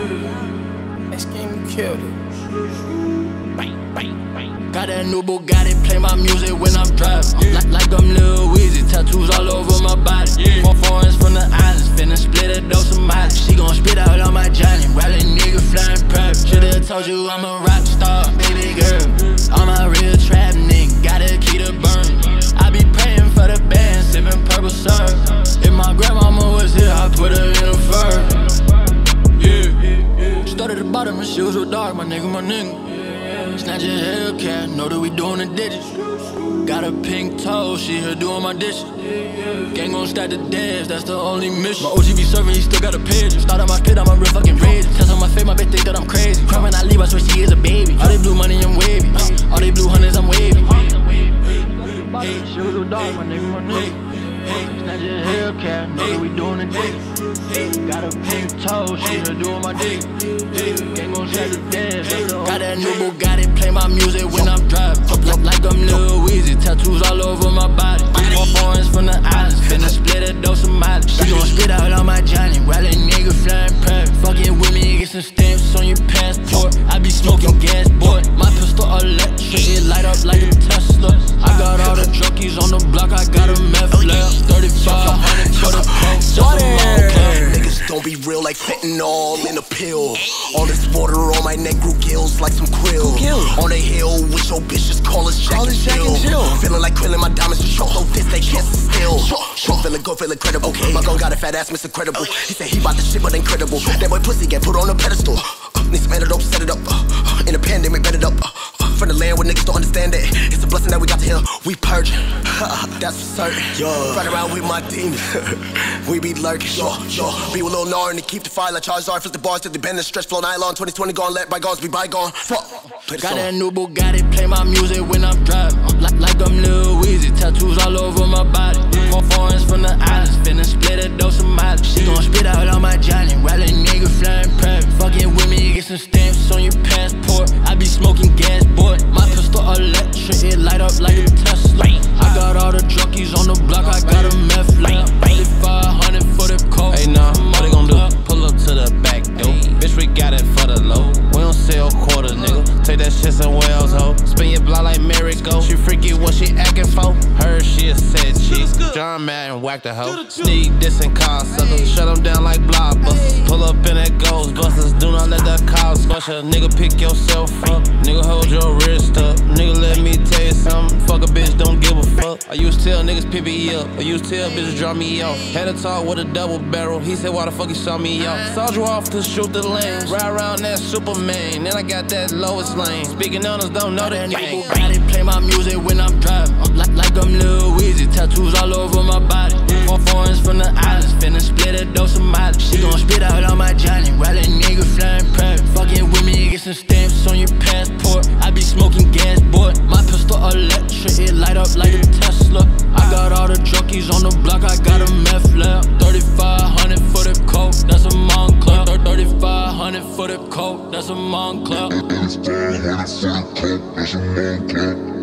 That scheme killed it. Got that new Bugatti, play my music when I'm driving. Like I'm Lil Weezy, tattoos all over my body. Foreigns from the islands, finna split a dose of mileage. She gon' spit out on my Johnny, while a nigga flying private. Shoulda told you I'm a rock star, baby girl. I'm a real trap nigga, got a key to burn. I be praying for the band, sippin' purple syrup. If my grandmama was here, I'd put her in a fur. Yeah, started at the bottom, the shoes were dark, my nigga. Snatch your Hellcat, know that we doing the digits. Got a pink toe, she here doing my dishes. Gang gon' stack the dance, that's the only mission. My OG be serving, he still got a page. Start on my spit, I'm a real fucking rage. Test on my face, my bitch think that I'm crazy. Crying I leave, I swear she is a baby. All they blue money, I'm wavy. All they blue hundreds, I'm wavy. Shoes with dog, my nigga. Snatch your Hellcat, know that we doing the digits. Got a pink toe, she here doing my dick. Gang gon' stack the dance. Got that new Bugatti, play my music when I'm driving. Like I'm Lil Weezy, tattoos all over my body. Foreigns from the islands, finna split a dose of mileage. She gon' spit out on my Johnny, while a nigga flying private. Fucking with me, get some stamps on your passport. I be smoking gas, boy. My pistol electric, it light up like a Tesla. I got all the junkies on the block, I got a meth lab. 3500 for the coke. Niggas don't be real like fentanyl in a pill. All this water on my neck grew gills like some krill. On the hill with your bitch, just call us Jack and Jill. Feeling like Krillin, my diamonds just show this, they can't still. Feeling good, feeling credible. My gun got a fat ass, Mr. Credible. He said he bout the shit, but incredible. That boy pussy get put on a pedestal. Need some antidote, set it up. In a pandemic, bet it up. From the land where niggas don't understand it. It's a blessing that we got to hear. We purging, that's for certain. Ride around with my demons. We be lurking. Be with Lil Nar and keep the fire like Charles R. Flip the bars to the bend and stretch flow nylon. 2020 gone, let bygones be bygone. Fuck. Got that new Bugatti, play my music when I'm driving. Like I'm Lil Weezy, tattoos all over my body. Foreigns from the islands, finna split a dose of mileage. She gon' spit out on my Johnny, while a nigga flying private. Fucking with me, get some stamps on your passport. I be smoking gas, boy. My pistol electric, it light up like a Tesla. I got all the junkies on the block, I got a meth lab. 3500 for the coke. Hey, nah, what they gon' do? Pull up to the back, yo. Bitch, we got it for the low. We don't sell quarters, nigga. Take that shit somewhere else, ho. Spin your block like Miracle. She freaky what she acting for. Heard she a sad chick. John Madden whacked the hoe. Sneak this and car sucker. Shut them down like blockbusters. Pull up in that Ghostbusters. Do not let that car squash her. Nigga, pick yourself up. Nigga, hold your wrist up. Nigga, let me tell you something. Fuck a bitch, don't give a fuck. I used to tell niggas pick me up. I used to tell bitches drop me off. Had a talk with a double barrel. He said, why the fuck you saw me out? Sold you off to shoot the lanes. Ride around that Superman. Then I got that lowest lane. Speaking on us, don't know that gang. Play my music when I'm driving. Like I'm Lil Weezy, tattoos all over my body. Foreigns from the islands, finna split a dose of mileage. She gon' spit out on my Johnny, while a nigga flying private. Fucking with me, get some stamps on your passport. I be smoking gas, boy. My pistol electric, it light up like a Tesla. I got all the junkies on the block, I got a meth lab. 3500 for the coke, that's a Montclair. 3500 for the coke, that's a Montclair. 3500 for the coke, that's a Montclair.